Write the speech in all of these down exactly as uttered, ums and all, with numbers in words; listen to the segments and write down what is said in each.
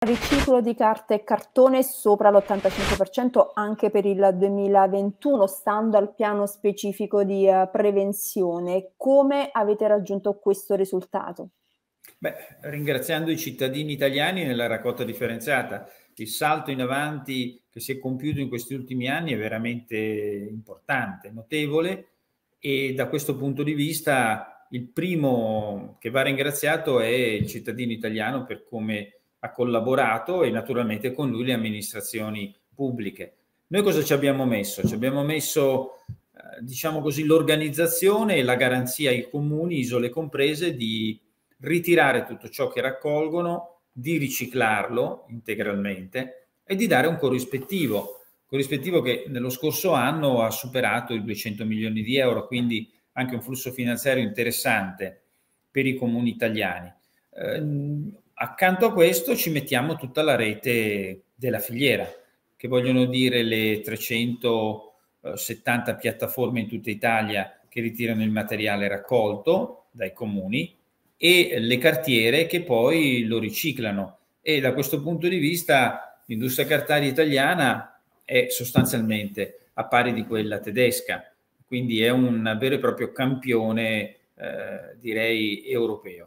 Riciclo di carta e cartone sopra l'ottantacinque per cento anche per il duemilaventuno, stando al piano specifico di uh, prevenzione. Come avete raggiunto questo risultato? Beh, ringraziando i cittadini italiani nella raccolta differenziata. Il salto in avanti che si è compiuto in questi ultimi anni è veramente importante, notevole, e da questo punto di vista il primo che va ringraziato è il cittadino italiano per come ha collaborato e naturalmente con lui le amministrazioni pubbliche. Noi cosa ci abbiamo messo? Ci abbiamo messo, eh, diciamo così, l'organizzazione e la garanzia ai comuni, isole comprese, di ritirare tutto ciò che raccolgono, di riciclarlo integralmente e di dare un corrispettivo, corrispettivo che nello scorso anno ha superato i duecento milioni di euro, quindi anche un flusso finanziario interessante per i comuni italiani. Eh, accanto a questo ci mettiamo tutta la rete della filiera, che vogliono dire le trecentosettanta piattaforme in tutta Italia che ritirano il materiale raccolto dai comuni e le cartiere che poi lo riciclano. E da questo punto di vista l'industria cartaria italiana è sostanzialmente a pari di quella tedesca, quindi è un vero e proprio campione, eh, direi, europeo.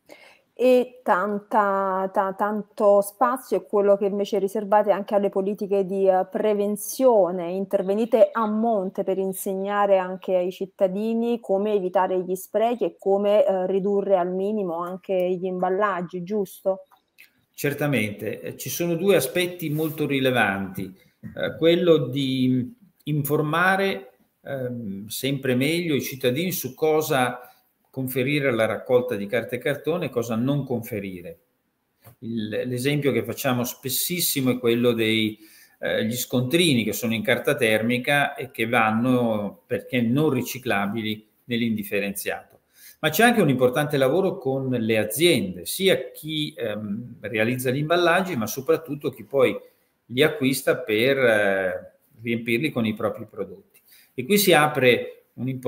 E tanta, ta, tanto spazio è quello che invece riservate anche alle politiche di uh, prevenzione. Intervenite a monte per insegnare anche ai cittadini come evitare gli sprechi e come uh, ridurre al minimo anche gli imballaggi, giusto? Certamente, eh, ci sono due aspetti molto rilevanti, eh, quello di informare ehm, sempre meglio i cittadini su cosa conferire alla raccolta di carta e cartone e cosa non conferire. L'esempio che facciamo spessissimo è quello degli eh, scontrini che sono in carta termica e che vanno, perché non riciclabili, nell'indifferenziato. Ma c'è anche un importante lavoro con le aziende, sia chi ehm, realizza gli imballaggi, ma soprattutto chi poi li acquista per eh, riempirli con i propri prodotti. E qui si apre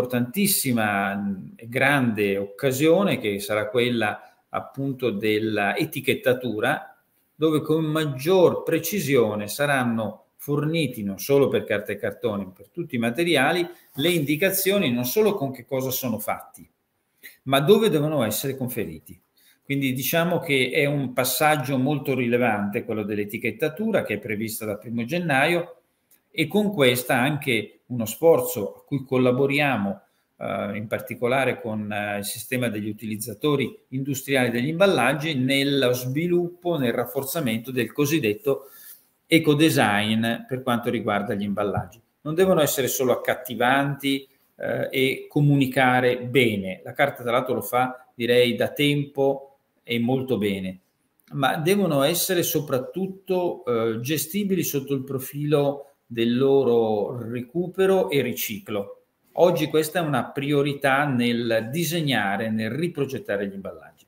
un'importantissima e grande occasione, che sarà quella appunto dell'etichettatura, dove con maggior precisione saranno forniti, non solo per carta e cartone, ma per tutti i materiali, le indicazioni non solo con che cosa sono fatti, ma dove devono essere conferiti. Quindi diciamo che è un passaggio molto rilevante quello dell'etichettatura, che è prevista dal primo gennaio, e con questa anche uno sforzo a cui collaboriamo Uh, in particolare con uh, il sistema degli utilizzatori industriali degli imballaggi, nello sviluppo, nel rafforzamento del cosiddetto ecodesign per quanto riguarda gli imballaggi. Non devono essere solo accattivanti uh, e comunicare bene. La carta tra l'altro lo fa, direi, da tempo e molto bene, ma devono essere soprattutto uh, gestibili sotto il profilo del loro recupero e riciclo. Oggi questa è una priorità nel disegnare, nel riprogettare gli imballaggi.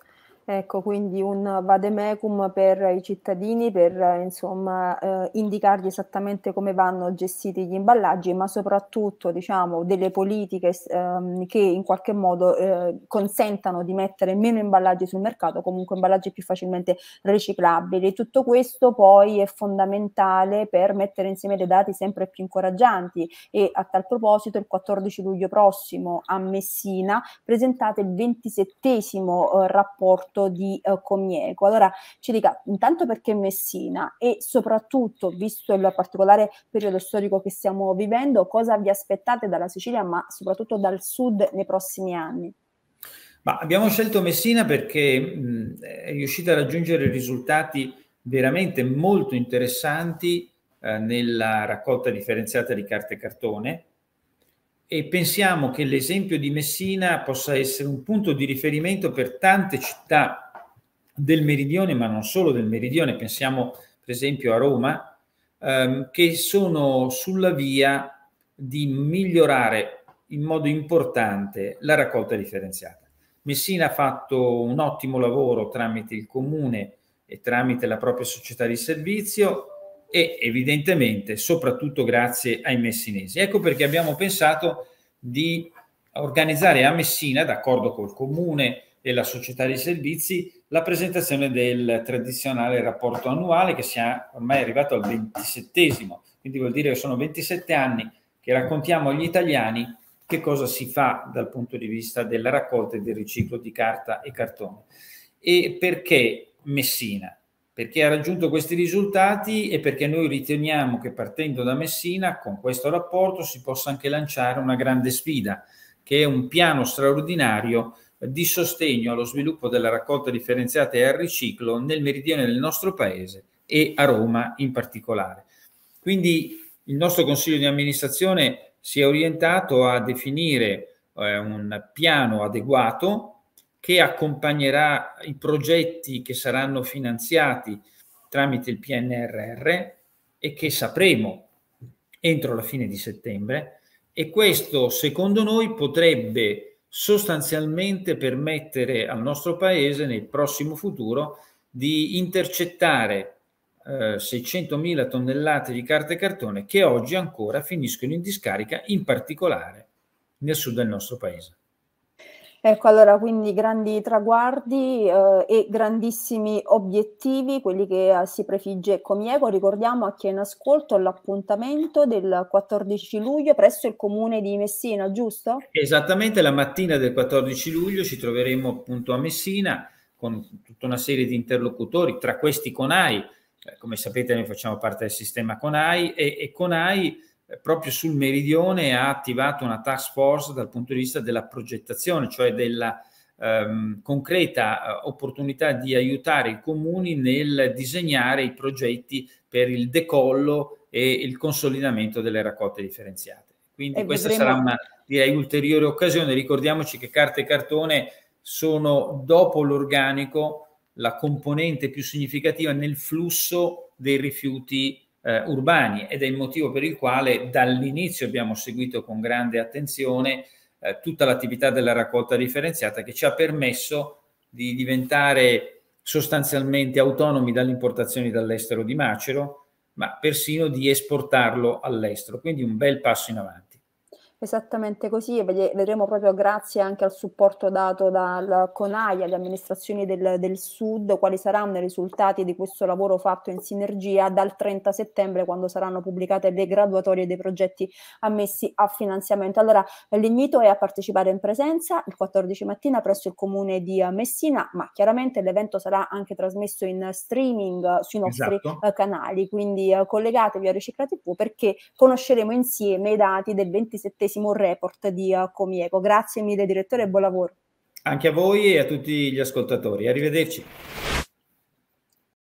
Ecco, quindi un vademecum per i cittadini, per insomma eh, indicargli esattamente come vanno gestiti gli imballaggi, ma soprattutto diciamo delle politiche ehm, che in qualche modo eh, consentano di mettere meno imballaggi sul mercato, comunque imballaggi più facilmente riciclabili. Tutto questo poi è fondamentale per mettere insieme dei dati sempre più incoraggianti, e a tal proposito il quattordici luglio prossimo a Messina presentate il ventisettesimo eh, rapporto di uh, Comieco. Allora ci dica intanto perché Messina, e soprattutto, visto il particolare periodo storico che stiamo vivendo, cosa vi aspettate dalla Sicilia, ma soprattutto dal sud nei prossimi anni? Ma abbiamo scelto Messina perché mh, è riuscita a raggiungere risultati veramente molto interessanti eh, nella raccolta differenziata di carta e cartone, e pensiamo che l'esempio di Messina possa essere un punto di riferimento per tante città del meridione, ma non solo del meridione. Pensiamo per esempio a Roma, ehm, che sono sulla via di migliorare in modo importante la raccolta differenziata. Messina ha fatto un ottimo lavoro tramite il comune e tramite la propria società di servizio, e evidentemente soprattutto grazie ai messinesi. Ecco perché abbiamo pensato di organizzare a Messina, d'accordo col comune e la società di servizi, la presentazione del tradizionale rapporto annuale che sia ormai arrivato al ventisettesimo, quindi vuol dire che sono ventisette anni che raccontiamo agli italiani che cosa si fa dal punto di vista della raccolta e del riciclo di carta e cartone. E perché Messina? Perché ha raggiunto questi risultati e perché noi riteniamo che partendo da Messina, con questo rapporto, si possa anche lanciare una grande sfida, che è un piano straordinario di sostegno allo sviluppo della raccolta differenziata e al riciclo nel meridione del nostro paese e a Roma in particolare. Quindi il nostro Consiglio di amministrazione si è orientato a definire eh, un piano adeguato che accompagnerà i progetti che saranno finanziati tramite il P N R R e che sapremo entro la fine di settembre, e questo secondo noi potrebbe sostanzialmente permettere al nostro Paese nel prossimo futuro di intercettare eh, seicentomila tonnellate di carta e cartone che oggi ancora finiscono in discarica, in particolare nel sud del nostro Paese. Ecco, allora quindi grandi traguardi eh, e grandissimi obiettivi, quelli che eh, si prefigge Comieco. Ricordiamo a chi è in ascolto l'appuntamento del quattordici luglio presso il comune di Messina, giusto? Esattamente, la mattina del quattordici luglio ci troveremo appunto a Messina con tutta una serie di interlocutori, tra questi CONAI. Eh, come sapete noi facciamo parte del sistema CONAI e, e CONAI proprio sul meridione ha attivato una task force dal punto di vista della progettazione, cioè della ehm, concreta eh, opportunità di aiutare i comuni nel disegnare i progetti per il decollo e il consolidamento delle raccolte differenziate. Quindi E questa vedremo... sarà una, direi, ulteriore occasione. Ricordiamoci che carta e cartone sono, dopo l'organico, la componente più significativa nel flusso dei rifiuti Eh, urbani, ed è il motivo per il quale dall'inizio abbiamo seguito con grande attenzione eh, tutta l'attività della raccolta differenziata, che ci ha permesso di diventare sostanzialmente autonomi dalle importazioni dall'estero di macero, ma persino di esportarlo all'estero, quindi un bel passo in avanti. Esattamente così, e vedremo proprio grazie anche al supporto dato dal CONAI alle amministrazioni del, del Sud quali saranno i risultati di questo lavoro fatto in sinergia dal trenta settembre, quando saranno pubblicate le graduatorie dei progetti ammessi a finanziamento. Allora l'invito è a partecipare in presenza il quattordici mattina presso il comune di Messina, ma chiaramente l'evento sarà anche trasmesso in streaming sui nostri Esatto. eh, canali, quindi eh, collegatevi a Ricicla tivù perché conosceremo insieme i dati del ventisettesimo report di uh, Comieco. Grazie mille direttore e buon lavoro. Anche a voi e a tutti gli ascoltatori. Arrivederci.